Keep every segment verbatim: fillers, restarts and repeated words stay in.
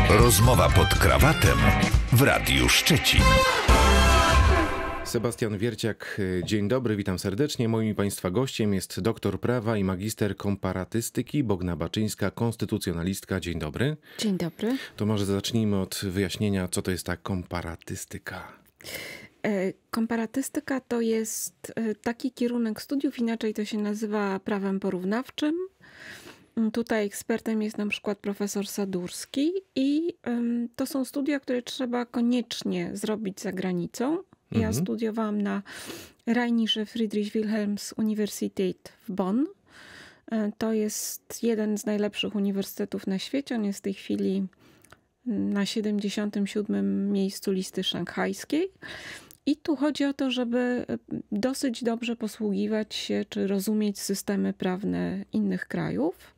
Rozmowa pod krawatem w Radiu Szczecin. Sebastian Wierciak, dzień dobry, witam serdecznie. Moim i Państwa gościem jest doktor prawa i magister komparatystyki Bogna Baczyńska, konstytucjonalistka. Dzień dobry. Dzień dobry. To może zacznijmy od wyjaśnienia, co to jest ta komparatystyka. Komparatystyka to jest taki kierunek studiów, inaczej to się nazywa prawem porównawczym. Tutaj ekspertem jest na przykład profesor Sadurski i to są studia, które trzeba koniecznie zrobić za granicą. Ja mhm. studiowałam na Rheinische Friedrich Wilhelms Universität w Bonn. To jest jeden z najlepszych uniwersytetów na świecie. On jest w tej chwili na siedemdziesiątym siódmym miejscu listy szanghajskiej. I tu chodzi o to, żeby dosyć dobrze posługiwać się czy rozumieć systemy prawne innych krajów.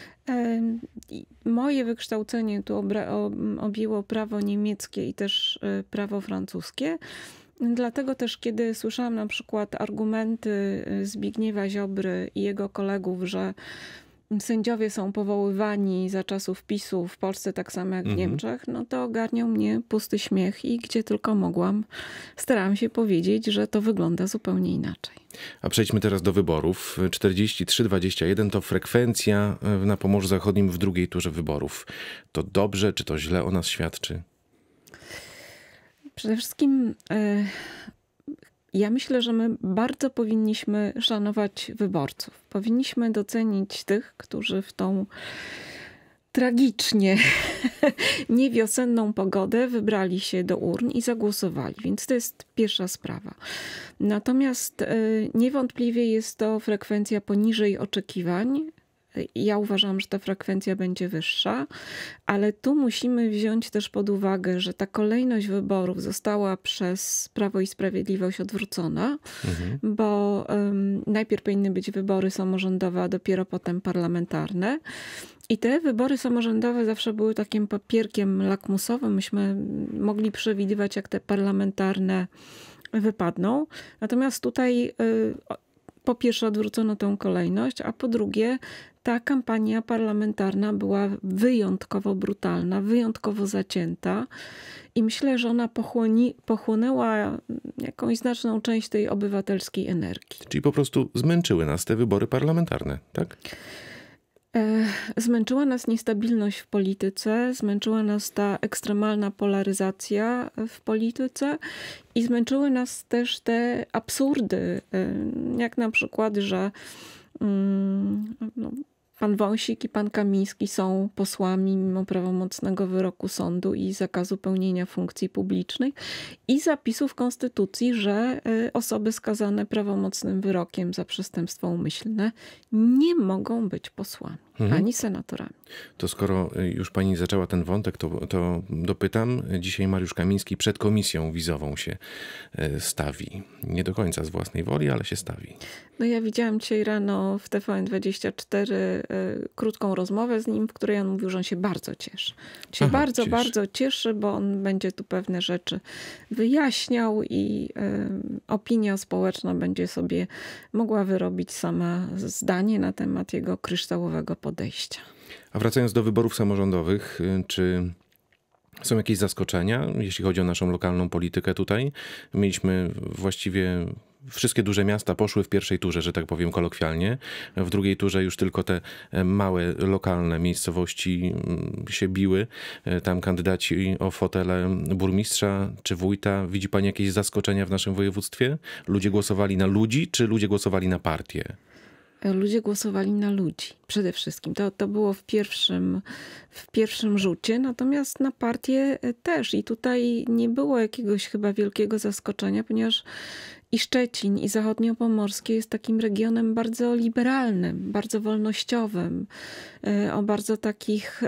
Moje wykształcenie tu objęło prawo niemieckie i też prawo francuskie. Dlatego też, kiedy słyszałam na przykład argumenty Zbigniewa Ziobry i jego kolegów, że sędziowie są powoływani za czasów PiSu w Polsce tak samo jak w mhm. Niemczech, no to ogarniał mnie pusty śmiech i gdzie tylko mogłam, starałam się powiedzieć, że to wygląda zupełnie inaczej. A przejdźmy teraz do wyborów. czterdzieści trzy dwadzieścia jeden to frekwencja na Pomorzu Zachodnim w drugiej turze wyborów. To dobrze czy to źle o nas świadczy? Przede wszystkim y ja myślę, że my bardzo powinniśmy szanować wyborców. Powinniśmy docenić tych, którzy w tą tragicznie niewiosenną pogodę wybrali się do urn i zagłosowali. Więc to jest pierwsza sprawa. Natomiast niewątpliwie jest to frekwencja poniżej oczekiwań. Ja uważam, że ta frekwencja będzie wyższa, ale tu musimy wziąć też pod uwagę, że ta kolejność wyborów została przez Prawo i Sprawiedliwość odwrócona, mhm. bo um, najpierw powinny być wybory samorządowe, a dopiero potem parlamentarne. I te wybory samorządowe zawsze były takim papierkiem lakmusowym. Myśmy mogli przewidywać, jak te parlamentarne wypadną. Natomiast tutaj y, po pierwsze odwrócono tę kolejność, a po drugie ta kampania parlamentarna była wyjątkowo brutalna, wyjątkowo zacięta i myślę, że ona pochłoni, pochłonęła jakąś znaczną część tej obywatelskiej energii. Czyli po prostu zmęczyły nas te wybory parlamentarne, tak? Zmęczyła nas niestabilność w polityce, zmęczyła nas ta ekstremalna polaryzacja w polityce i zmęczyły nas też te absurdy, jak na przykład, że no, pan Wąsik i pan Kamiński są posłami mimo prawomocnego wyroku sądu i zakazu pełnienia funkcji publicznych i zapisu w Konstytucji, że osoby skazane prawomocnym wyrokiem za przestępstwo umyślne nie mogą być posłami. Mhm. Ani senatorami. To skoro już pani zaczęła ten wątek, to, to dopytam. Dzisiaj Mariusz Kamiński przed komisją wizową się stawi. Nie do końca z własnej woli, ale się stawi. No ja widziałam dzisiaj rano w T V N dwadzieścia cztery y, krótką rozmowę z nim, w której on mówił, że on się bardzo cieszy. Się Aha, bardzo, cieszy. bardzo cieszy, bo on będzie tu pewne rzeczy wyjaśniał i y, opinia społeczna będzie sobie mogła wyrobić sama zdanie na temat jego kryształowego podejścia. A wracając do wyborów samorządowych, czy są jakieś zaskoczenia, jeśli chodzi o naszą lokalną politykę tutaj? Mieliśmy właściwie wszystkie duże miasta poszły w pierwszej turze, że tak powiem kolokwialnie. W drugiej turze już tylko te małe, lokalne miejscowości się biły. Tam kandydaci o fotele burmistrza czy wójta. Widzi pani jakieś zaskoczenia w naszym województwie? Ludzie głosowali na ludzi, czy ludzie głosowali na partię? Ludzie głosowali na ludzi przede wszystkim. To, to było w pierwszym, w pierwszym rzucie, natomiast na partię też. I tutaj nie było jakiegoś chyba wielkiego zaskoczenia, ponieważ i Szczecin, i Zachodniopomorskie jest takim regionem bardzo liberalnym, bardzo wolnościowym, o bardzo takich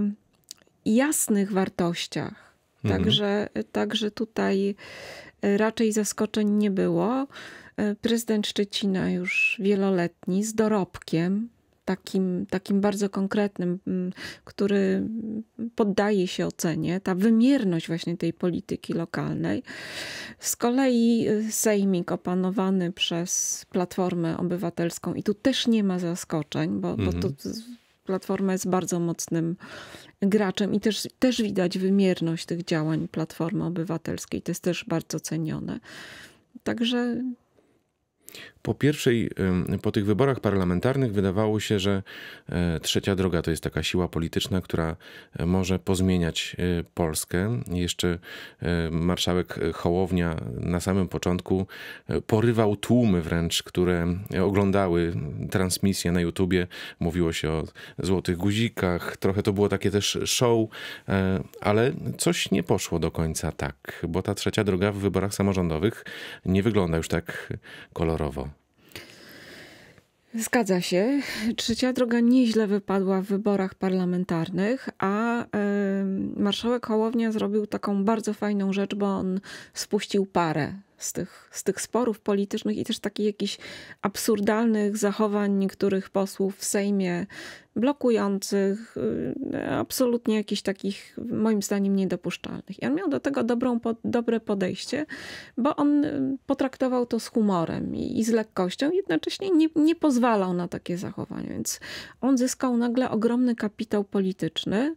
jasnych wartościach. Mhm. Także, także tutaj raczej zaskoczeń nie było. Prezydent Szczecina już wieloletni, z dorobkiem, takim, takim bardzo konkretnym, który poddaje się ocenie, ta wymierność właśnie tej polityki lokalnej. Z kolei sejmik opanowany przez Platformę Obywatelską i tu też nie ma zaskoczeń, bo, mhm. bo to Platforma jest bardzo mocnym graczem i też, też widać wymierność tych działań Platformy Obywatelskiej. To jest też bardzo cenione. Także... Po pierwszej, po tych wyborach parlamentarnych wydawało się, że Trzecia Droga to jest taka siła polityczna, która może pozmieniać Polskę. Jeszcze marszałek Hołownia na samym początku porywał tłumy wręcz, które oglądały transmisję na YouTubie. Mówiło się o złotych guzikach, trochę to było takie też show, ale coś nie poszło do końca tak, bo ta Trzecia Droga w wyborach samorządowych nie wygląda już tak kolorowo. Zgadza się. Trzecia Droga nieźle wypadła w wyborach parlamentarnych, a y, marszałek Hołownia zrobił taką bardzo fajną rzecz, bo on spuścił parę z tych, z tych sporów politycznych i też takich jakichś absurdalnych zachowań niektórych posłów w Sejmie, blokujących, y, absolutnie jakichś takich moim zdaniem niedopuszczalnych. I on miał do tego dobrą, po, dobre podejście, bo on potraktował to z humorem i, i z lekkością, jednocześnie nie, nie pozwalał na takie zachowania. Więc on zyskał nagle ogromny kapitał polityczny,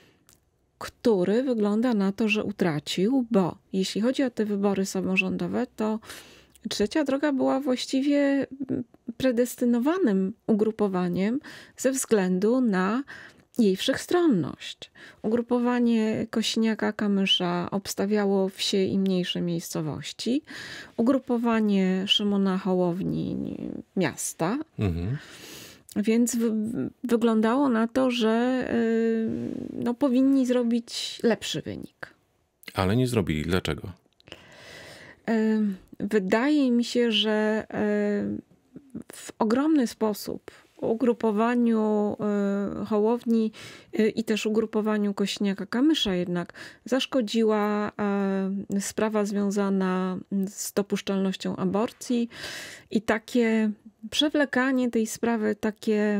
który wygląda na to, że utracił, bo jeśli chodzi o te wybory samorządowe, to Trzecia Droga była właściwie predestynowanym ugrupowaniem ze względu na jej wszechstronność. Ugrupowanie Kosiniaka-Kamysza obstawiało wsie i mniejsze miejscowości. Ugrupowanie Szymona Hołowni miasta. Mhm. Więc w, wyglądało na to, że yy, no, powinni zrobić lepszy wynik. Ale nie zrobili. Dlaczego? Yy, wydaje mi się, że yy, w ogromny sposób ugrupowaniu y, Hołowni y, i też ugrupowaniu Kosiniaka-Kamysza jednak zaszkodziła y, sprawa związana z dopuszczalnością aborcji i takie przewlekanie tej sprawy, takie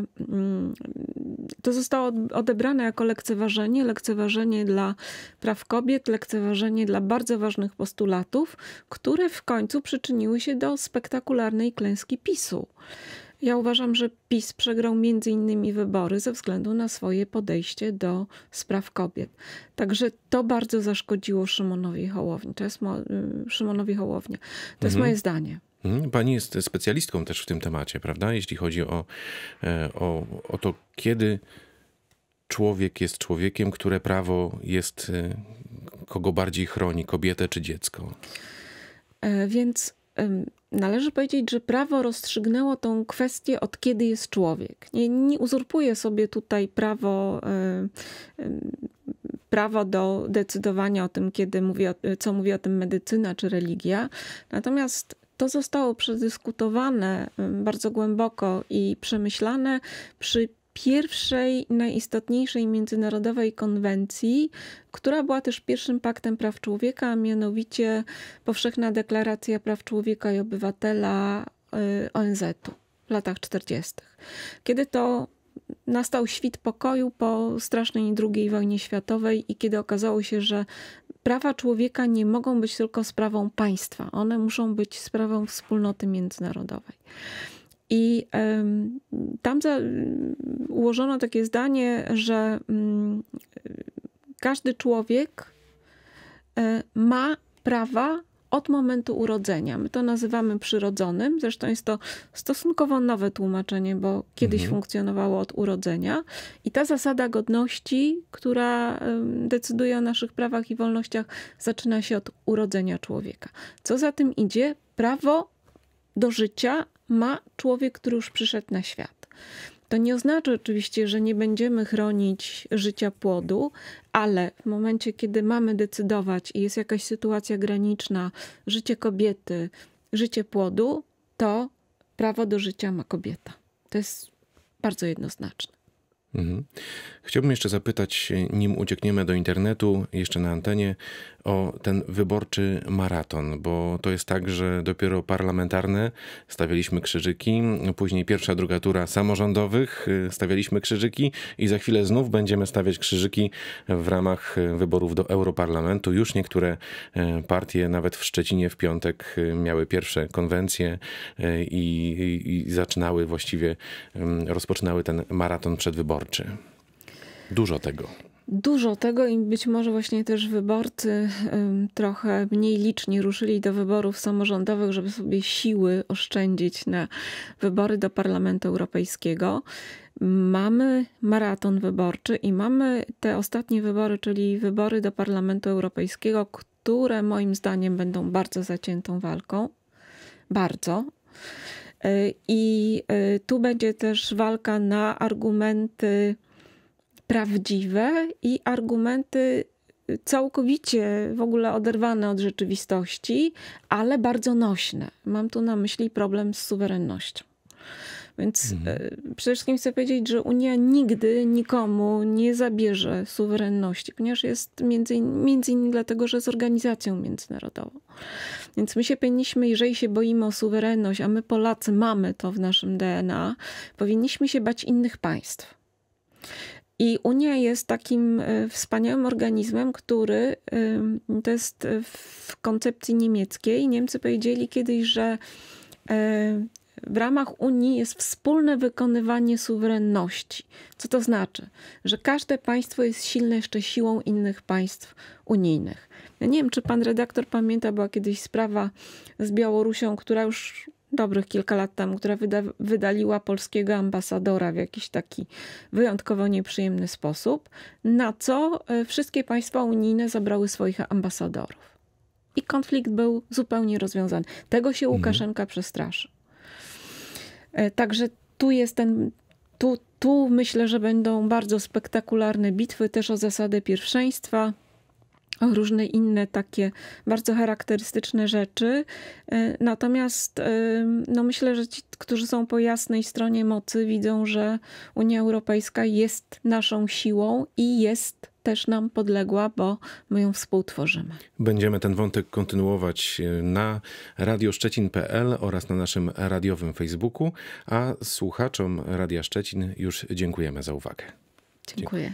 y, to zostało odebrane jako lekceważenie, lekceważenie dla praw kobiet, lekceważenie dla bardzo ważnych postulatów, które w końcu przyczyniły się do spektakularnej klęski PiSu. Ja uważam, że PiS przegrał między innymi wybory ze względu na swoje podejście do spraw kobiet. Także to bardzo zaszkodziło Szymonowi Hołowni. To jest mo- Szymonowi Hołownia. To mhm. jest moje zdanie. Pani jest specjalistką też w tym temacie, prawda? Jeśli chodzi o, o, o to, kiedy człowiek jest człowiekiem, które prawo jest, kogo bardziej chroni, kobietę czy dziecko. E, więc należy powiedzieć, że prawo rozstrzygnęło tą kwestię, od kiedy jest człowiek. Nie, nie uzurpuje sobie tutaj prawo, prawo do decydowania o tym, kiedy mówi o, co mówi o tym medycyna czy religia. Natomiast to zostało przedyskutowane bardzo głęboko i przemyślane przy pierwszej, najistotniejszej międzynarodowej konwencji, która była też pierwszym paktem praw człowieka, a mianowicie Powszechna Deklaracja Praw Człowieka i Obywatela O N Z-u w latach czterdziestych. Kiedy to nastał świt pokoju po strasznej drugiej wojnie światowej i kiedy okazało się, że prawa człowieka nie mogą być tylko sprawą państwa. One muszą być sprawą wspólnoty międzynarodowej. I y, tam za, ułożono takie zdanie, że y, każdy człowiek y, ma prawa od momentu urodzenia. My to nazywamy przyrodzonym. Zresztą jest to stosunkowo nowe tłumaczenie, bo kiedyś mhm. funkcjonowało od urodzenia. I ta zasada godności, która y, decyduje o naszych prawach i wolnościach, zaczyna się od urodzenia człowieka. Co za tym idzie? Prawo do życia ma człowiek, który już przyszedł na świat. To nie oznacza oczywiście, że nie będziemy chronić życia płodu, ale w momencie, kiedy mamy decydować i jest jakaś sytuacja graniczna, życie kobiety, życie płodu, to prawo do życia ma kobieta. To jest bardzo jednoznaczne. Mhm. Chciałbym jeszcze zapytać, nim uciekniemy do internetu, jeszcze na antenie, o ten wyborczy maraton, bo to jest tak, że dopiero parlamentarne stawialiśmy krzyżyki, później pierwsza, druga tura samorządowych stawialiśmy krzyżyki i za chwilę znów będziemy stawiać krzyżyki w ramach wyborów do Europarlamentu. Już niektóre partie, nawet w Szczecinie w piątek, miały pierwsze konwencje i, i, i zaczynały właściwie, rozpoczynały ten maraton przed wyborami. wyborczy. Dużo tego. Dużo tego i być może właśnie też wyborcy um, trochę mniej liczni ruszyli do wyborów samorządowych, żeby sobie siły oszczędzić na wybory do Parlamentu Europejskiego. Mamy maraton wyborczy i mamy te ostatnie wybory, czyli wybory do Parlamentu Europejskiego, które moim zdaniem będą bardzo zaciętą walką. Bardzo. I tu będzie też walka na argumenty prawdziwe i argumenty całkowicie w ogóle oderwane od rzeczywistości, ale bardzo nośne. Mam tu na myśli problem z suwerennością. Więc mhm. przede wszystkim chcę powiedzieć, że Unia nigdy nikomu nie zabierze suwerenności, ponieważ jest między, między innymi dlatego, że jest organizacją międzynarodową. Więc my się powinniśmy, jeżeli się boimy o suwerenność, a my Polacy mamy to w naszym D N A, powinniśmy się bać innych państw. I Unia jest takim wspaniałym organizmem, który to jest w koncepcji niemieckiej. Niemcy powiedzieli kiedyś, że w ramach Unii jest wspólne wykonywanie suwerenności. Co to znaczy? Że każde państwo jest silne jeszcze siłą innych państw unijnych. Ja nie wiem, czy pan redaktor pamięta, była kiedyś sprawa z Białorusią, która już dobrych kilka lat temu, która wyda, wydaliła polskiego ambasadora w jakiś taki wyjątkowo nieprzyjemny sposób, na co wszystkie państwa unijne zabrały swoich ambasadorów. I konflikt był zupełnie rozwiązany. Tego się Łukaszenka mhm. przestraszy. Także tu jest ten, tu, tu myślę, że będą bardzo spektakularne bitwy też o zasadę pierwszeństwa, o różne inne takie bardzo charakterystyczne rzeczy. Natomiast no myślę, że ci, którzy są po jasnej stronie mocy, widzą, że Unia Europejska jest naszą siłą i jest też nam podległa, bo my ją współtworzymy. Będziemy ten wątek kontynuować na radio szczecin kropka p l oraz na naszym radiowym Facebooku, a słuchaczom Radia Szczecin już dziękujemy za uwagę. Dziękuję.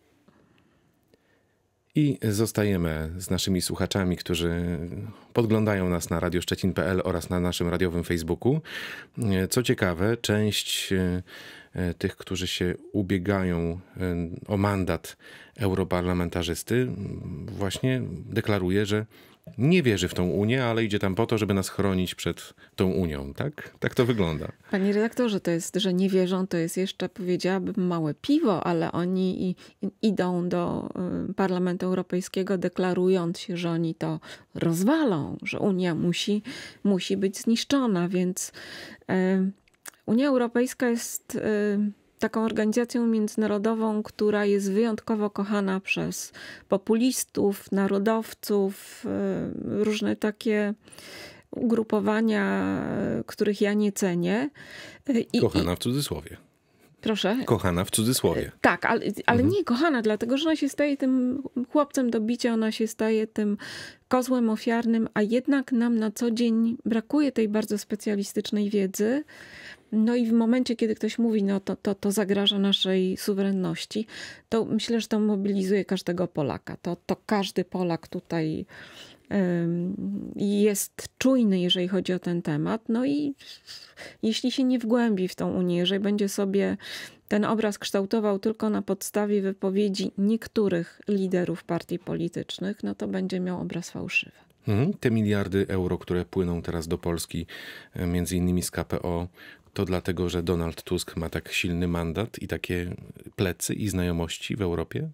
I zostajemy z naszymi słuchaczami, którzy podglądają nas na radio szczecin kropka p l oraz na naszym radiowym Facebooku. Co ciekawe, część tych, którzy się ubiegają o mandat europarlamentarzysty, właśnie deklaruje, że nie wierzy w tą Unię, ale idzie tam po to, żeby nas chronić przed tą Unią. Tak? Tak to wygląda. Panie redaktorze, to jest, że nie wierzą, to jest jeszcze, powiedziałabym, małe piwo, ale oni i, i, idą do Parlamentu Europejskiego deklarując się, że oni to rozwalą, że Unia musi, musi być zniszczona, więc y, Unia Europejska jest y, taką organizacją międzynarodową, która jest wyjątkowo kochana przez populistów, narodowców, różne takie ugrupowania, których ja nie cenię. I, kochana w cudzysłowie. Proszę? Kochana w cudzysłowie. Tak, ale, ale mhm. nie kochana, dlatego że ona się staje tym chłopcem do bicia, ona się staje tym kozłem ofiarnym, a jednak nam na co dzień brakuje tej bardzo specjalistycznej wiedzy. No i w momencie, kiedy ktoś mówi, no to, to, to zagraża naszej suwerenności, to myślę, że to mobilizuje każdego Polaka. To, to każdy Polak tutaj um, jest czujny, jeżeli chodzi o ten temat. No i jeśli się nie wgłębi w tą Unię, jeżeli będzie sobie ten obraz kształtował tylko na podstawie wypowiedzi niektórych liderów partii politycznych, no to będzie miał obraz fałszywy. Mhm. Te miliardy euro, które płyną teraz do Polski, między innymi z K P O, to dlatego, że Donald Tusk ma tak silny mandat i takie plecy i znajomości w Europie?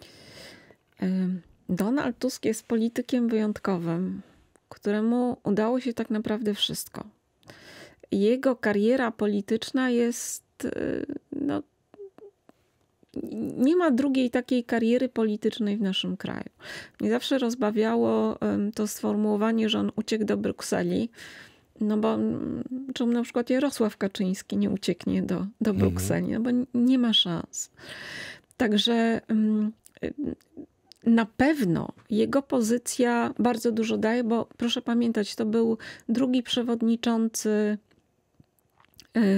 Donald Tusk jest politykiem wyjątkowym, któremu udało się tak naprawdę wszystko. Jego kariera polityczna jest, no, nie ma drugiej takiej kariery politycznej w naszym kraju. Mnie zawsze rozbawiało to sformułowanie, że on uciekł do Brukseli. No bo czemu na przykład Jarosław Kaczyński nie ucieknie do, do Brukseli? No bo nie ma szans. Także na pewno jego pozycja bardzo dużo daje, bo proszę pamiętać, to był drugi przewodniczący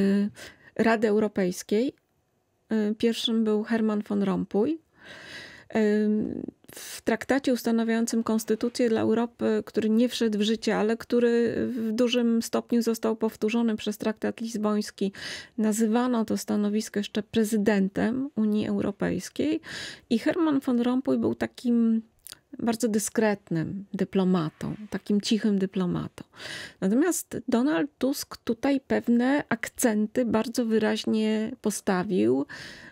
Rady Europejskiej. Pierwszym był Herman van Rompuy. w traktacie ustanawiającym konstytucję dla Europy, który nie wszedł w życie, ale który w dużym stopniu został powtórzony przez traktat lizboński, nazywano to stanowisko jeszcze prezydentem Unii Europejskiej i Herman van Rompuy był takim bardzo dyskretnym dyplomatą, takim cichym dyplomatą. Natomiast Donald Tusk tutaj pewne akcenty bardzo wyraźnie postawił,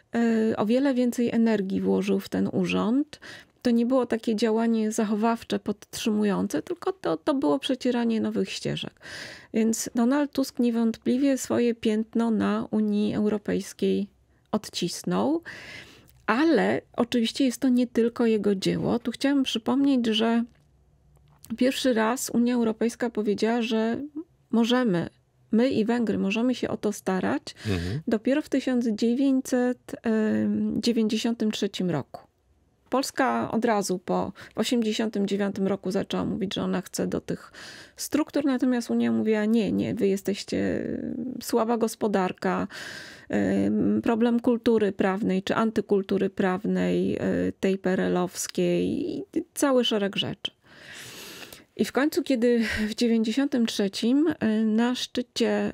o wiele więcej energii włożył w ten urząd. To nie było takie działanie zachowawcze, podtrzymujące, tylko to, to było przecieranie nowych ścieżek. Więc Donald Tusk niewątpliwie swoje piętno na Unii Europejskiej odcisnął. Ale oczywiście jest to nie tylko jego dzieło. Tu chciałam przypomnieć, że pierwszy raz Unia Europejska powiedziała, że możemy, my i Węgry możemy się o to starać mhm. dopiero w tysiąc dziewięćset dziewięćdziesiątym trzecim roku. Polska od razu po osiemdziesiątym dziewiątym roku zaczęła mówić, że ona chce do tych struktur, natomiast Unia mówiła nie, nie, wy jesteście słaba gospodarka, problem kultury prawnej czy antykultury prawnej, tej perelowskiej, cały szereg rzeczy. I w końcu, kiedy w dziewięćdziesiątym trzecim na szczycie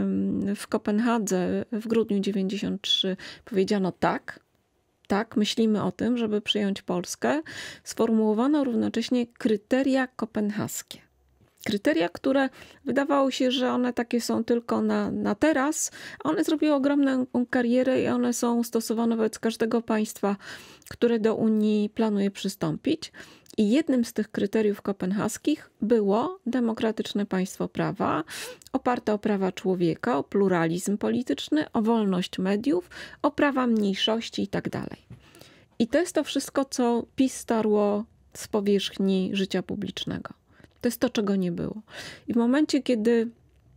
w Kopenhadze w grudniu dziewięćdziesiątym trzecim powiedziano tak, tak, myślimy o tym, żeby przyjąć Polskę, sformułowano równocześnie kryteria kopenhaskie. Kryteria, które wydawało się, że one takie są tylko na, na teraz, a one zrobiły ogromną karierę i one są stosowane wobec każdego państwa, które do Unii planuje przystąpić. I jednym z tych kryteriów kopenhaskich było demokratyczne państwo prawa, oparte o prawa człowieka, o pluralizm polityczny, o wolność mediów, o prawa mniejszości itd. I to jest to wszystko, co PiS starło z powierzchni życia publicznego. To jest to, czego nie było. I w momencie, kiedy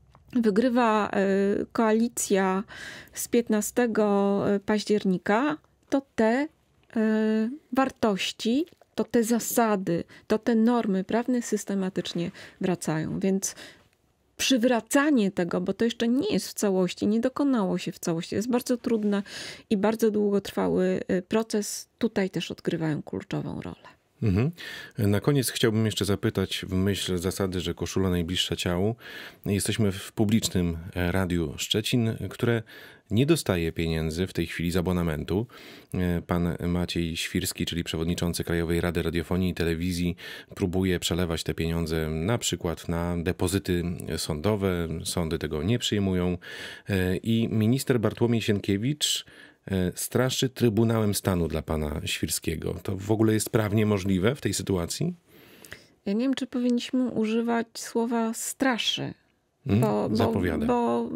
wygrywa koalicja z piętnastego października, to te wartości, to te zasady, to te normy prawne systematycznie wracają. Więc przywracanie tego, bo to jeszcze nie jest w całości, nie dokonało się w całości, jest bardzo trudny i bardzo długotrwały proces, tutaj też odgrywają kluczową rolę. Mhm. Na koniec chciałbym jeszcze zapytać, w myśl zasady, że koszula najbliższa ciału, jesteśmy w publicznym Radiu Szczecin, które nie dostaje pieniędzy w tej chwili z abonamentu. Pan Maciej Świrski, czyli przewodniczący Krajowej Rady Radiofonii i Telewizji, próbuje przelewać te pieniądze na przykład na depozyty sądowe. Sądy tego nie przyjmują. I minister Bartłomiej Sienkiewicz straszy Trybunałem Stanu dla pana Świrskiego. To w ogóle jest prawnie możliwe w tej sytuacji? Ja nie wiem, czy powinniśmy używać słowa straszy. Hmm, bo, zapowiada. Bo,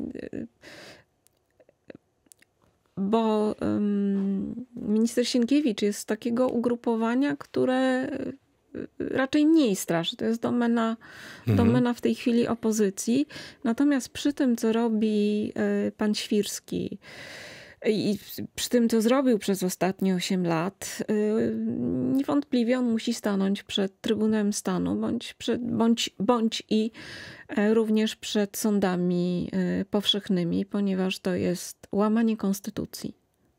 bo um, minister Sienkiewicz jest z takiego ugrupowania, które raczej mniej straszy. To jest domena, mhm. domena w tej chwili opozycji. Natomiast przy tym, co robi pan Świrski, i przy tym, co zrobił przez ostatnie osiem lat, niewątpliwie on musi stanąć przed Trybunałem Stanu, bądź, przed, bądź, bądź i również przed sądami powszechnymi, ponieważ to jest łamanie konstytucji.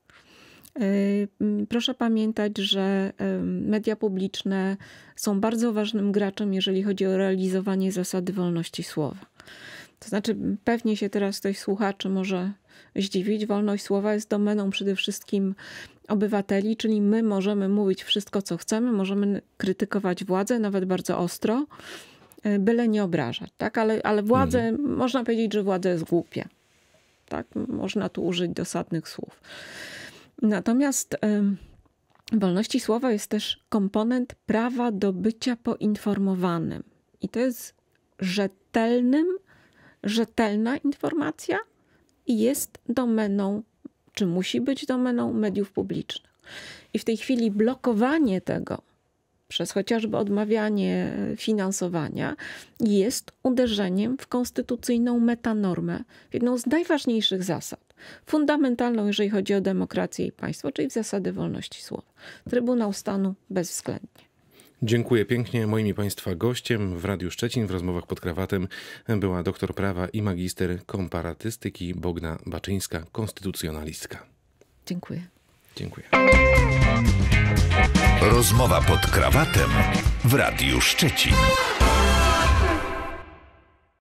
Proszę pamiętać, że media publiczne są bardzo ważnym graczem, jeżeli chodzi o realizowanie zasady wolności słowa. To znaczy, pewnie się teraz ktoś słuchaczy może zdziwić. Wolność słowa jest domeną przede wszystkim obywateli, czyli my możemy mówić wszystko, co chcemy, możemy krytykować władzę, nawet bardzo ostro, byle nie obrażać. Tak? Ale, ale władzę, mhm. można powiedzieć, że władza jest głupia. Tak? Można tu użyć dosadnych słów. Natomiast y, wolności słowa jest też komponent prawa do bycia poinformowanym. I to jest rzetelnym, rzetelna informacja i jest domeną, czy musi być domeną mediów publicznych. I w tej chwili blokowanie tego przez chociażby odmawianie finansowania jest uderzeniem w konstytucyjną metanormę, w jedną z najważniejszych zasad, fundamentalną, jeżeli chodzi o demokrację i państwo, czyli w zasadę wolności słowa. Trybunał Stanu bezwzględnie. Dziękuję pięknie. Moim i państwa gościem w Radiu Szczecin w rozmowach pod krawatem była doktor prawa i magister komparatystyki Bogna Baczyńska, konstytucjonalistka. Dziękuję. Dziękuję. Rozmowa pod krawatem w Radiu Szczecin.